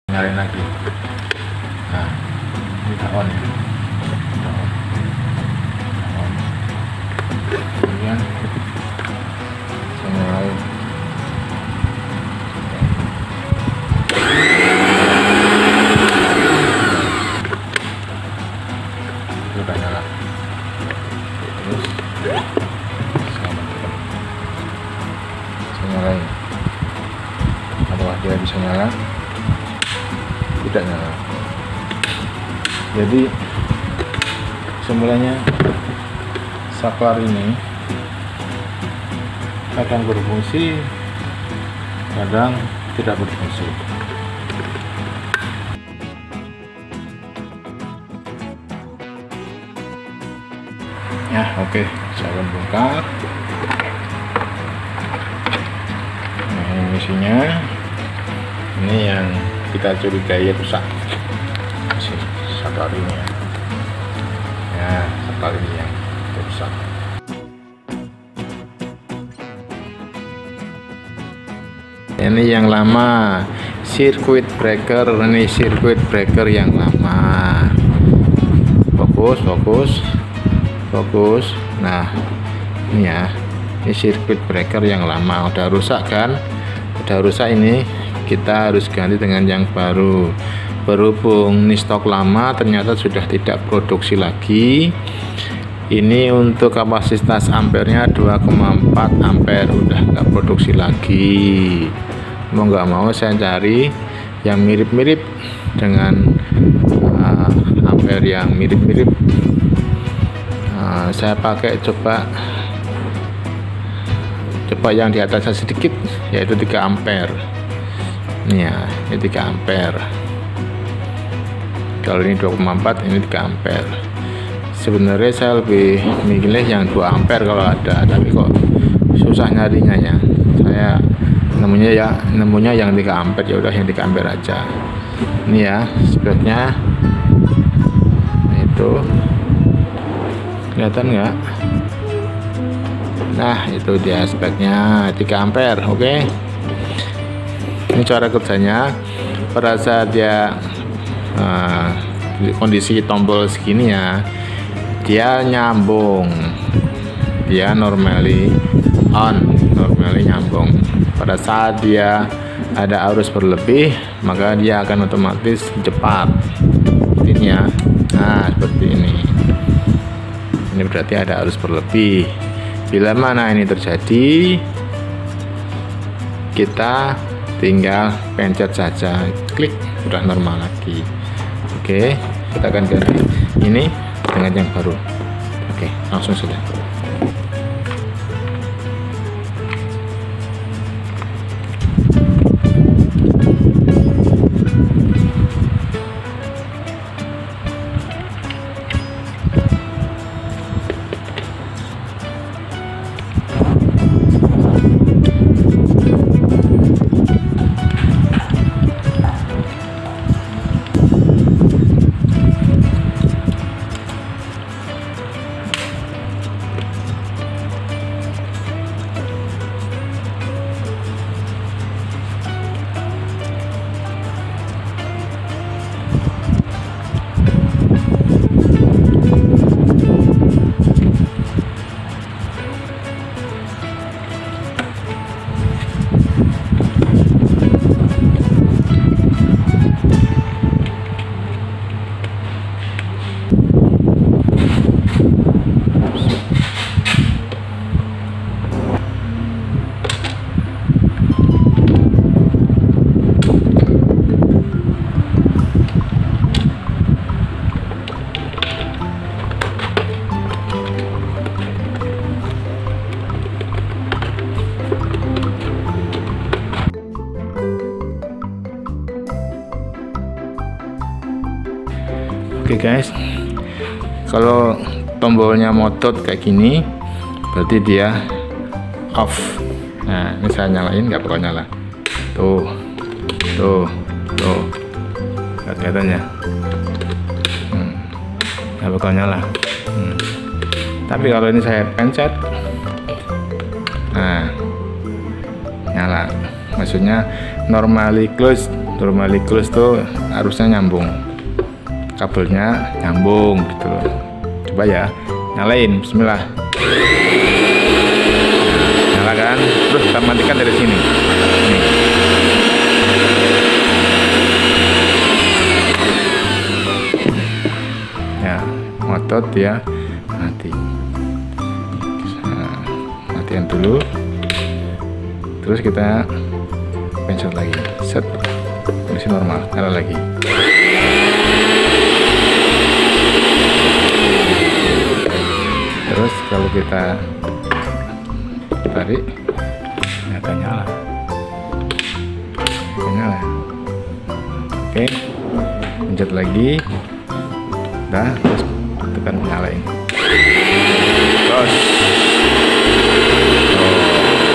nyalain lagi. Nah, ini udah on ya. Udah on. Kemudian saya nyalain. Udah nyala. Terus saya matikan. Saya nyalain. Apakah dia bisa nyala? Tidak nyala. Jadi semulanya saklar ini kadang berfungsi, kadang tidak berfungsi. Ya, oke, saya akan bongkar. Nah, ini isinya. Ini yang kita curigai rusak. Saklar ini ya, saklar ini yang rusak. Ini yang lama, circuit breaker. Ini circuit breaker yang lama. Fokus. Nah, ini ya, ini circuit breaker yang lama udah rusak kan? Udah rusak, ini kita harus ganti dengan yang baru. Berhubung ini stok lama ternyata sudah tidak produksi lagi. Ini untuk kapasitas ampernya 2,4 ampere, udah nggak produksi lagi. Mau nggak mau saya cari yang mirip-mirip dengan ampere yang mirip-mirip. Saya pakai coba yang di atasnya sedikit, yaitu 3 ampere. Ini ya, ini 3 ampere. Kalau ini 2,4, ini 3 ampere. Sebenarnya saya lebih memilih yang 2 ampere kalau ada, tapi kok susah nyarinya ya. Saya nemunya yang 3 ampere, ya udah yang 3 ampere aja. Ini ya speknya. Itu kelihatan nggak? Nah, itu dia speknya, 3 ampere. Oke. Ini cara kerjanya. Pada saat dia kondisi tombol segini ya, dia nyambung, dia normally on, normally nyambung. Pada saat dia ada arus berlebih, maka dia akan otomatis cepat. Ini ya, nah seperti ini. Ini berarti ada arus berlebih. Bila mana ini terjadi, kita tinggal pencet saja, klik, udah normal lagi. Oke, kita akan ganti ini dengan yang baru. Oke, langsung saja. Oke guys, kalau tombolnya motot kayak gini berarti dia off. Nah, ini saya nyalain, nggak bakal nyala. Tuh, kelihatan ya, nggak bakal nyala. Tapi kalau ini saya pencet, nah nyala. Maksudnya normally close normally close tuh harusnya nyambung, kabelnya nyambung gitu loh. Coba ya, nyalain, bismillah. Nyala kan, terus kita matikan dari sini. Nih. Ya, ngotot ya, mati. Nah, matikan dulu, terus kita pencet lagi, set, kondisi normal, nyala lagi. Terus kalau kita tarik, ternyata nyala. Oke, pencet lagi, udah, terus tekan nyalain. Terus, oh.